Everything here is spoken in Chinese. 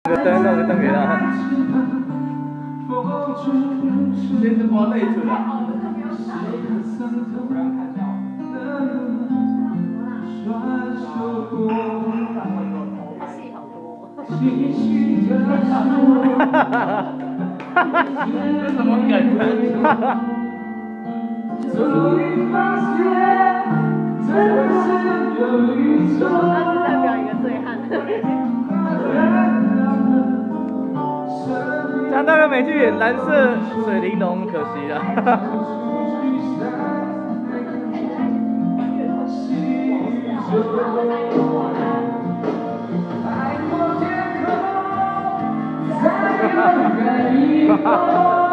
弄个灯给他。先是摸内存啊。不让看到。 戏好多。 这什么梗？ 他是代表一个醉汉。 张大哥没去演蓝色水玲珑，可惜了。哈哈哈哈。